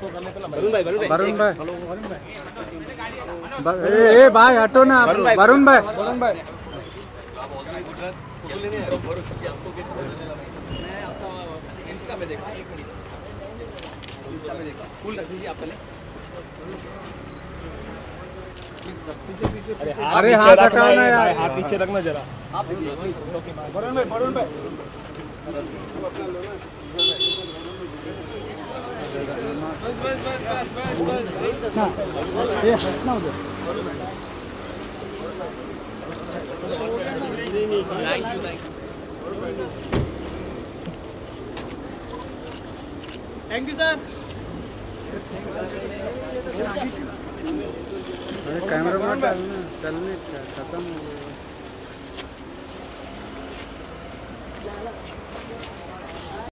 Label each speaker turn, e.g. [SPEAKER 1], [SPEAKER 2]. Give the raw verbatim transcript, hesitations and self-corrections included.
[SPEAKER 1] वरुण भाई वरुण भाई
[SPEAKER 2] ए भाई हटो ना वरुण भाई वरुण भाई अरे हाथ हटाओ ना यार,
[SPEAKER 1] हाथ नीचे रखना जरा। वरुण भाई वरुण भाई
[SPEAKER 2] ये हटना उधर।
[SPEAKER 1] Thank you sir.
[SPEAKER 2] अरे कैमरा में डालना, चलने खत्म हो गया।